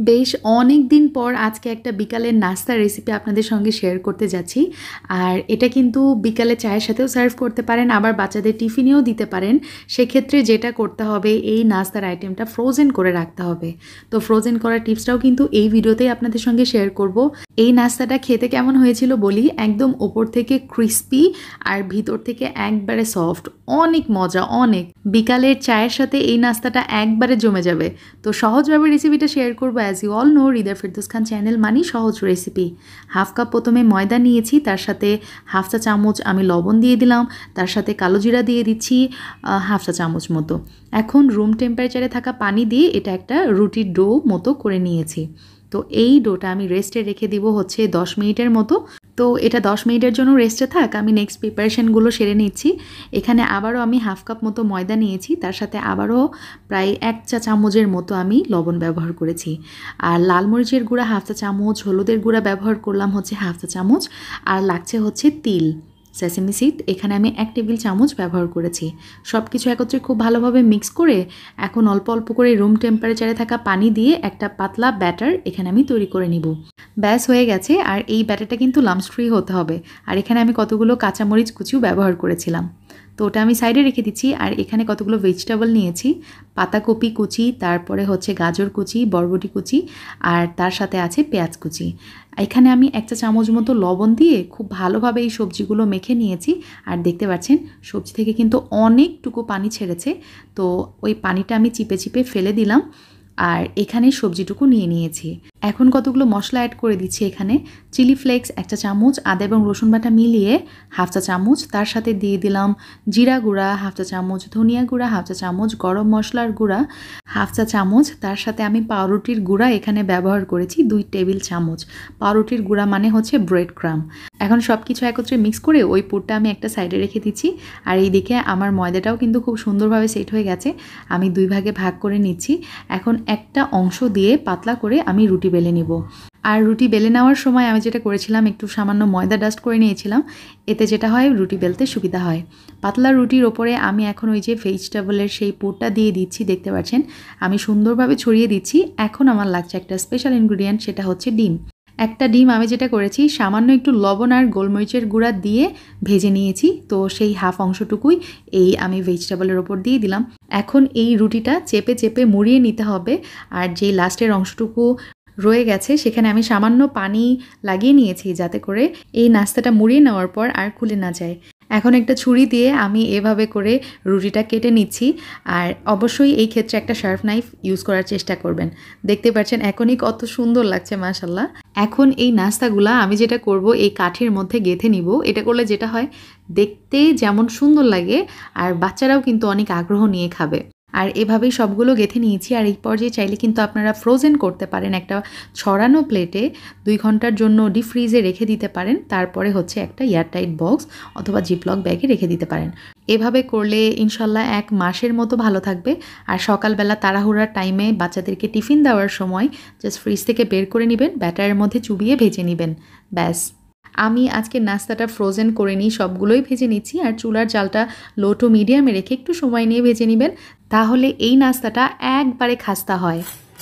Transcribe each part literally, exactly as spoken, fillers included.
বেশ অনেক দিন পর আজকে একটা বিকালের নাস্তার রেসিপি আপনাদের সঙ্গে শেয়ার করতে যাচ্ছি। আর এটা কিন্তু বিকালে চায়ের সাথেও সার্ভ করতে পারেন, আবার বাচ্চাদের টিফিনেও দিতে পারেন। সেক্ষেত্রে যেটা করতে হবে, এই নাস্তার আইটেমটা ফ্রোজেন করে রাখতে হবে। তো ফ্রোজেন করার টিপসটাও কিন্তু এই ভিডিওতেই আপনাদের সঙ্গে শেয়ার করব। এই নাস্তাটা খেতে কেমন হয়েছিল বলি, একদম ওপর থেকে ক্রিস্পি আর ভিতর থেকে একবারে সফট, অনেক মজা অনেক। বিকালের চায়ের সাথে এই নাস্তাটা একবারে জমে যাবে। তো সহজভাবে রেসিপিটা শেয়ার করবো। As you all know, Hridoy Ferdous Khan channel মানি সহজ রেসিপি। হাফ কাপ প্রথমে ময়দা নিয়েছি, তার সাথে হাফ চা চামচ আমি লবণ দিয়ে দিলাম, তার সাথে কালো জিরা দিয়ে দিচ্ছি হাফ চা চামচ মতো। এখন রুম টেম্পারেচারে থাকা পানি দিয়ে এটা একটা রুটির ডো মতো করে নিয়েছি। তো এই ডোটা আমি রেস্টে রেখে দিব হচ্ছে দশ মিনিটের মতো। তো এটা দশ মিনিটের জন্য রেস্টে থাক, আমি নেক্সট প্রিপারেশনগুলো সেরে নিচ্ছি। এখানে আবারও আমি হাফ কাপ মতো ময়দা নিয়েছি, তার সাথে আবারও প্রায় এক চা চামচের মতো আমি লবণ ব্যবহার করেছি। আর লাল মরিচের গুঁড়া হাফ চা চামচ, হলুদের গুঁড়া ব্যবহার করলাম হচ্ছে হাফ চা চামচ, আর লাগছে হচ্ছে তিল সেসেমি সিড, এখানে আমি এক টেবিল চামচ ব্যবহার করেছি। সব কিছু একত্রে খুব ভালোভাবে মিক্স করে এখন অল্প অল্প করে রুম টেম্পারেচারে থাকা পানি দিয়ে একটা পাতলা ব্যাটার এখানে আমি তৈরি করে নিব। ব্যাস হয়ে গেছে। আর এই ব্যাটারটা কিন্তু লাম্পস ফ্রি হতে হবে। আর এখানে আমি কতগুলো কাঁচামরিচ কুচিও ব্যবহার করেছিলাম, তো ওটা আমি সাইডে রেখে দিচ্ছি। আর এখানে কতগুলো ভেজিটেবল নিয়েছি, পাতাকপি কুচি, তারপরে হচ্ছে গাজর কুচি, বরবটি কুচি, আর তার সাথে আছে পেঁয়াজ কুচি। এখানে আমি এক চা চামচ মতো লবণ দিয়ে খুব ভালোভাবে এই সবজিগুলো মেখে নিয়েছি। আর দেখতে পাচ্ছেন সবজি থেকে কিন্তু অনেকটুকু পানি ছেড়েছে, তো ওই পানিটা আমি চিপে চিপে ফেলে দিলাম। আর এখানে সবজিটুকু নিয়ে নিয়েছি। এখন কতগুলো মশলা অ্যাড করে দিচ্ছি। এখানে চিলি ফ্লেক্স একটা চামচ, আদা এবং রসুন বাটা মিলিয়ে হাফ চা চামচ, তার সাথে দিয়ে দিলাম জিরা গুঁড়া হাফ চা চামচ, ধনিয়া গুঁড়া হাফ চা চামচ, গরম মশলার গুঁড়া হাফ চা চামচ, তার সাথে আমি পাউরুটির গুঁড়া এখানে ব্যবহার করেছি দুই টেবিল চামচ। পাউরুটির গুঁড়া মানে হচ্ছে ব্রেড ক্রাম। এখন সব কিছু একত্রে মিক্স করে ওই পুরটা আমি একটা সাইডে রেখে দিচ্ছি। আর এই দিকে আমার ময়দাটাও কিন্তু খুব সুন্দরভাবে সেট হয়ে গেছে। আমি দুই ভাগে ভাগ করে নিচ্ছি। এখন একটা অংশ দিয়ে পাতলা করে আমি রুটি বেলে নিব। আর রুটি বেলে নেওয়ার সময় আমি যেটা করেছিলাম, একটু সামান্য ময়দা ডাস্ট করে নিয়েছিলাম। এতে যেটা হয়, রুটি বেলতে সুবিধা হয়। পাতলা রুটির ওপরে আমি এখন ওই যে ভেজিটেবলের সেই পুরটা দিয়ে দিচ্ছি, দেখতে পাচ্ছেন আমি সুন্দরভাবে ছড়িয়ে দিচ্ছি। এখন আমার লাগছে একটা স্পেশাল ইনগ্রিডিয়েন্ট, সেটা হচ্ছে ডিম। একটা ডিম আমি যেটা করেছি, সামান্য একটু লবণ আর গোলমরিচের গুঁড়া দিয়ে ভেজে নিয়েছি। তো সেই হাফ অংশটুকুই এই আমি ভেজিটেবলের ওপর দিয়ে দিলাম। এখন এই রুটিটা চেপে চেপে মুড়িয়ে নিতে হবে। আর যেই লাস্টের অংশটুকু রয়ে গেছে সেখানে আমি সামান্য পানি লাগিয়ে নিয়েছি, যাতে করে এই নাস্তাটা মুড়িয়ে নেওয়ার পর আর খুলে না যায়। এখন একটা ছুরি দিয়ে আমি এভাবে করে রুটিটা কেটে নিচ্ছি। আর অবশ্যই এই ক্ষেত্রে একটা শার্প নাইফ ইউজ করার চেষ্টা করবেন। দেখতে পাচ্ছেন এখনই কত সুন্দর লাগছে মাশাল্লাহ। এখন এই নাস্তাগুলা আমি যেটা করব, এই কাঠির মধ্যে গেঁথে নিব। এটা করলে যেটা হয়, দেখতে যেমন সুন্দর লাগে আর বাচ্চারাও কিন্তু অনেক আগ্রহ নিয়ে খাবে। আর এভাবেই সবগুলো গেঁথে নিয়েছি। আর এই পর্যায়ে চাইলে কিন্তু আপনারা ফ্রোজেন করতে পারেন, একটা ছড়ানো প্লেটে দুই ঘন্টার জন্য ডিপ ফ্রিজে রেখে দিতে পারেন। তারপরে হচ্ছে একটা এয়ারটাইট বক্স অথবা জিপলক ব্যাগে রেখে দিতে পারেন। এভাবে করলে ইনশাল্লাহ এক মাসের মতো ভালো থাকবে। আর সকালবেলা তাড়াহুড়ার টাইমে বাচ্চাদেরকে টিফিন দেওয়ার সময় জাস্ট ফ্রিজ থেকে বের করে নেবেন, ব্যাটারের মধ্যে চুবিয়ে ভেজে নেবেন, ব্যাস। আমি আজকে নাস্তাটা ফ্রোজেন করে নিই, সবগুলোই ভেজে নিচ্ছি। আর চুলার জালটা লো টু মিডিয়ামে রেখে একটু সময় নিয়ে ভেজে নেবেন, তাহলে এই নাস্তাটা একবারে খাস্তা হয়।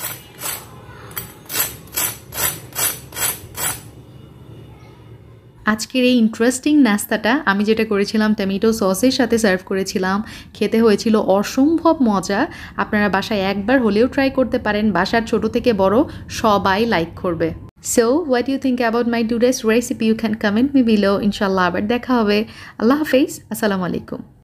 আজকের এই ইন্টারেস্টিং নাস্তাটা আমি যেটা করেছিলাম, টমেটো সসের সাথে সার্ভ করেছিলাম। খেতে হয়েছিল অসম্ভব মজা। আপনারা বাসায় একবার হলেও ট্রাই করতে পারেন, বাসার ছোট থেকে বড় সবাই লাইক করবে। So, what do you think about my today's recipe? You can comment me below. Inshallah, আবার দেখা হবে। আল্লাহ হাফেজ, আসসালামু আলাইকুম।